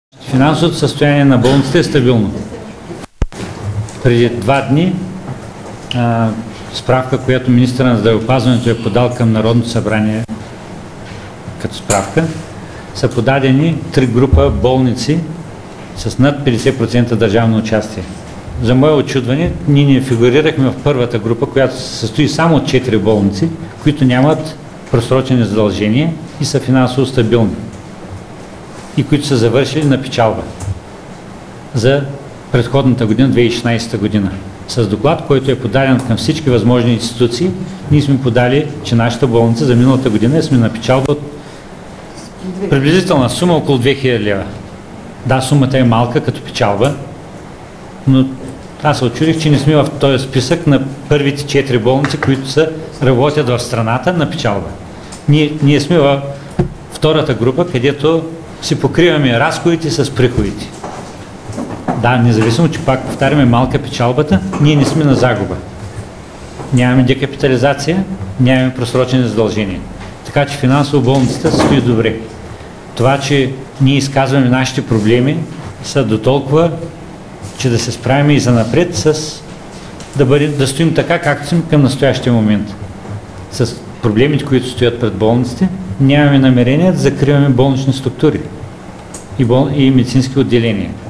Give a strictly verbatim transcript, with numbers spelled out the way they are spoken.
Финансовото състояние на болниците е стабилно. Преди два дни а, справка, която министърът на здравеопазването е подал към Народното събрание като справка, са подадени три група болници с над петдесет процента държавно участие. За мое очудване, ние не фигурирахме в първата група, която се състои само от четири болници, които нямат просрочени задължения и са финансово стабилни и които са завършили на печалба за предходната година, две хиляди и шестнадесета година. С доклад, който е подаден към всички възможни институции, ние сме подали, че нашата болница за миналата година сме на печалба от приблизителна сума около две хиляди лева. Да, сумата е малка като печалба, но аз се очудих, че не сме в този списък на първите четири болници, които са, работят в страната на печалба. Ние, ние сме във втората група, където си покриваме разходите с приходите. Да, независимо, че пак повтаряме малка печалбата, ние не сме на загуба. Нямаме декапитализация, нямаме просрочени задължения. Така че финансово болницата стои добре. Това, че ние изказваме нашите проблеми, са до толкова, че да се справим и занапред с да, бъде, да стоим така, както сме към настоящия момент. С проблемите, които стоят пред болниците, нямаме намерение да закриваме болнични структури и, бол... и медицински отделения.